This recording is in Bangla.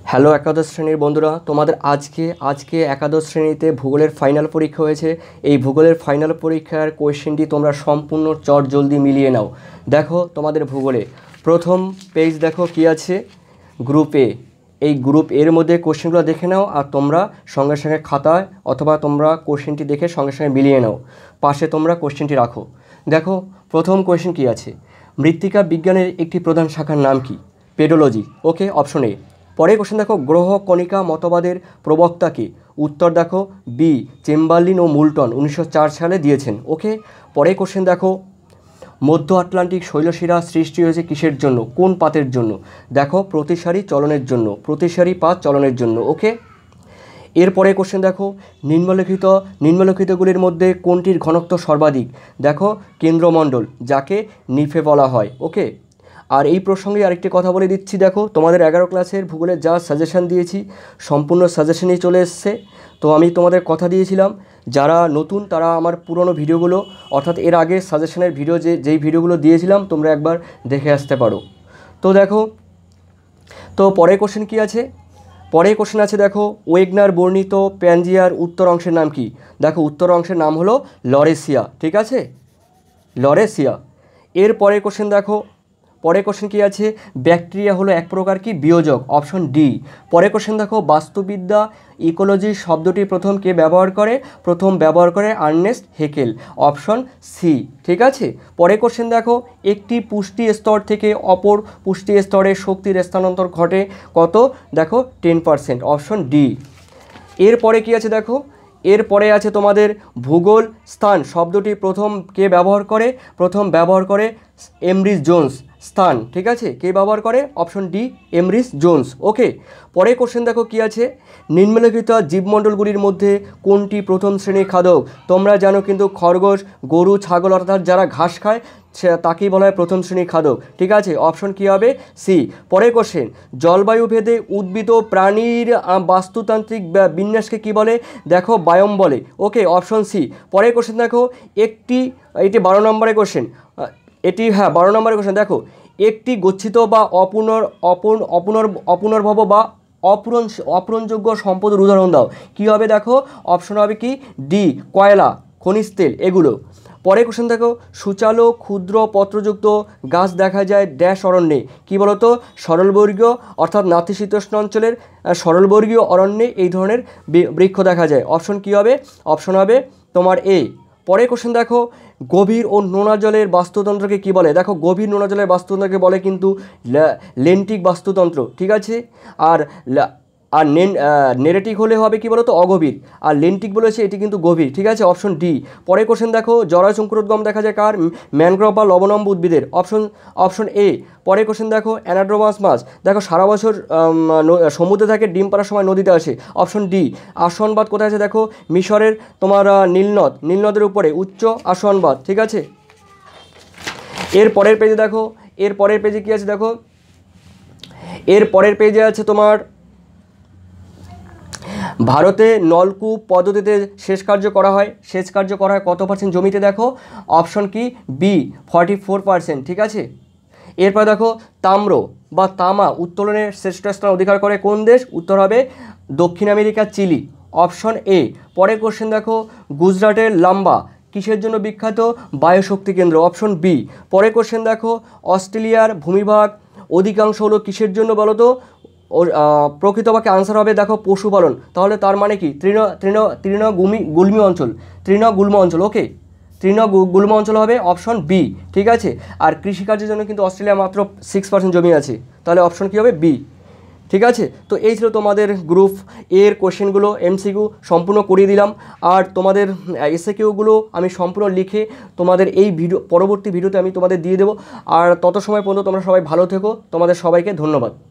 হ্যালো একাদশ শ্রেণীর বন্ধুরা, তোমাদের আজকে একাদশ শ্রেণীতে ভূগোলের ফাইনাল পরীক্ষা হয়েছে। এই ভূগোলের ফাইনাল পরীক্ষার কোয়েশ্চেনটি তোমরা সম্পূর্ণ চট জলদি মিলিয়ে নাও। দেখো তোমাদের ভূগোলে প্রথম পেজ দেখো কি আছে, গ্রুপ এ। এই গ্রুপ এর মধ্যে কোশ্চেনগুলো দেখে নাও আর তোমরা সঙ্গে সঙ্গে খাতায় অথবা তোমরা কোশ্চেনটি দেখে সঙ্গে সঙ্গে মিলিয়ে নাও, পাশে তোমরা কোশ্চেনটি রাখো। দেখো প্রথম কোশ্চেন কি আছে, মৃত্তিকা বিজ্ঞানের একটি প্রধান শাখার নাম কি? পেডোলজি। Okay, option A. পরে কোশ্চেন দেখো, গ্রহ কণিকা মতবাদের প্রবক্তা কে? উত্তর দেখো বি, চেম্বারলিন ও মুল্টন 1904 সালে দিয়েছেন। ওকে, পরে কোশ্চেন দেখো, মধ্য আটলান্টিক শৈলশিরা সৃষ্টি হয়েছে কিসের জন্য, কোন পাতের জন্য? দেখো প্রতিসারী চলনের জন্য, প্রতিসারী পাত চলনের জন্য। ওকে, এরপরে কোশ্চেন দেখো, নিম্নলিখিতগুলির মধ্যে কোনটির ঘনত্ব সর্বাধিক? দেখো কেন্দ্রমণ্ডল, যাকে নিফে বলা হয়। ওকে, আর এই প্রসঙ্গে আরেকটি কথা বলে দিচ্ছি, দেখো তোমাদের 11 ক্লাসের ভূগোলে যা সাজেশান দিয়েছি সম্পূর্ণ সাজেশনই চলে এসছে। তো আমি তোমাদের কথা দিয়েছিলাম যারা নতুন তারা আমার পুরনো ভিডিওগুলো অর্থাৎ এর আগে সাজেশনের ভিডিও যেই ভিডিওগুলো দিয়েছিলাম তোমরা একবার দেখে আসতে পারো। তো দেখো, তো পরের কোশ্চেন কি আছে, পরের কোশ্চেন আছে দেখো, ওয়েগনার বর্ণিত প্যানজিয়ার উত্তর অংশের নাম কি? দেখো উত্তর অংশের নাম হলো লরেসিয়া। ঠিক আছে, লরেসিয়া। এর পরের কোশ্চেন দেখো, পরের কোশ্চেন কি আছে, ব্যাকটেরিয়া হলো এক প্রকার কি বিয়োজক? Option D. পরের কোশ্চেন দেখো, বাস্তুবিদ্যা ইকোলজি শব্দটি প্রথম কে ব্যবহার করে? প্রথম ব্যবহার করে আর্নেস্ট হেকেল। Option C. ঠিক আছে, পরের কোশ্চেন দেখো, একটি পুষ্টি স্তর থেকে অপর পুষ্টি স্তরে শক্তির স্থানান্তর ঘটে কত? দেখো 10%। Option D. এরপরে কি আছে দেখো, এরপরে আছে তোমাদের ভূগোল স্থান শব্দটি প্রথম কে ব্যবহার করে? প্রথম ব্যবহার করে এমরিস জোন্স। স্থান, ঠিক আছে, কে ব্যবহার করে? Option D, Emrys Jones. Okay, পরে কোশ্চেন দেখো কি আছে, নিম্নলিখিত জীবমণ্ডলগুলির মধ্যে কোনটি প্রথম শ্রেণীর খাদক? তোমরা জানো কিন্তু খরগোশ, গরু, ছাগল অর্থাৎ যারা ঘাস খায় তাকেই বলা হয় প্রথম শ্রেণীর খাদক। ঠিক আছে, অপশন কী হবে? সি। পরের কোশ্চেন, জলবায়ু ভেদে উদ্ভিদ ও প্রাণীর বাস্তুতান্ত্রিক বিন্যাসকে কি বলে? দেখো বায়োম বলে। Okay, option C. পরের কোশ্চেন দেখো, এটি 12 নম্বরের কোশ্চেন, এটি 12 নম্বরের কোশ্চেন। দেখো, একটি গচ্ছিত বা অপুনর্ভব বা অপূরণযোগ্য সম্পদের উদাহরণ দাও। কি হবে? দেখো অপশন হবে কি ডি, কয়লা, খনিজ তেল, এগুলো। পরে কোশ্চেন দেখো, সূচালো ক্ষুদ্র পত্রযুক্ত গাছ দেখা যায় ড্যাশ অরণ্যে। কি বলতো? সরলবর্গীয় অর্থাৎ নাতিশীতোষ্ণ অঞ্চলের সরলবর্গীয় অরণ্যে এই ধরনের বৃক্ষ দেখা যায়। অপশন কি হবে? অপশন হবে তোমার এ। পরে কোশ্চেন দেখো, গভীর ও নোনা জলের বাস্তুতন্ত্রকে কি বলে? দেখো গভীর নোনা জলের বাস্তুতন্ত্রকে বলে কিন্তু লেন্টিক বাস্তুতন্ত্র। ঠিক আছে, আর নেরেটিক হলে হবে কি বলতো? অগভীর। আর লেন্টিক বলেছে এটি কিন্তু গভীর। ঠিক আছে, অপশন ডি। পরে কোশ্চেন দেখো, জরায়ুঙ্কুরোদ্গম দেখা যায় কার? ম্যানগ্রোভ বা লবণাম্ব উদ্ভিদের। Option A. পরে কোশ্চেন দেখো, অ্যানাড্রোমাস মাছ দেখো সারা বছর সমুদ্রে থাকে, ডিম পাড়ার সময় নদীতে আসে। Option D. আসোয়ানবাদ কোথায় আছে? দেখো মিশরের তোমার নীলনদের উপরে উচ্চ আসোয়ানবাদ। ঠিক আছে, এর পরের পেজে দেখো, এর পরের পেজে কি আছে দেখো, এর পরের পেজে আছে তোমার ভারতে নলকূপ পদ্ধতিতে সেচ কার্য করা হয়। সেচ কার্য করা হয় কত % জমিতে? দেখো অপশন কি বি, 44%। ঠিক আছে, এরপর দেখো, তাম্র বা তামা উত্তোলনের শ্রেষ্ঠ স্থান অধিকার করে কোন দেশ? উত্তর হবে দক্ষিণ আমেরিকা, চিলি। Option A. পরের কোশ্চেন দেখো, গুজরাটের লাম্বা কিসের জন্য বিখ্যাত? বায়ুশক্তি কেন্দ্র। Option B. পরের কোশ্চেন দেখো, অস্ট্রেলিয়ার ভূমিভাগ অধিকাংশ হলো কিসের জন্য বলো তো? প্রকৃতপক্ষে আনসার হবে দেখো পশুপালন। তাহলে তার মানে কি? তৃণগুল্ম অঞ্চল, তৃণগুল্ম অঞ্চল। ওকে, তৃণগুল্ম অঞ্চল হবে অপশন বি। ঠিক আছে, আর কৃষিকার্যের জন্য কিন্তু অস্ট্রেলিয়া মাত্র 6% জমি আছে, তাহলে অপশন কী হবে? বি। ঠিক আছে, তো এই ছিল তোমাদের গ্রুপ এর কোশ্চেনগুলো, এমসিকিউ সম্পূর্ণ করিয়ে দিলাম। আর তোমাদের এসএকিউগুলো আমি সম্পূর্ণ লিখে তোমাদের এই পরবর্তী ভিডিওতে আমি তোমাদের দিয়ে দেবো। আর তত সময় পর্যন্ত তোমরা সবাই ভালো থেকো। তোমাদের সবাইকে ধন্যবাদ।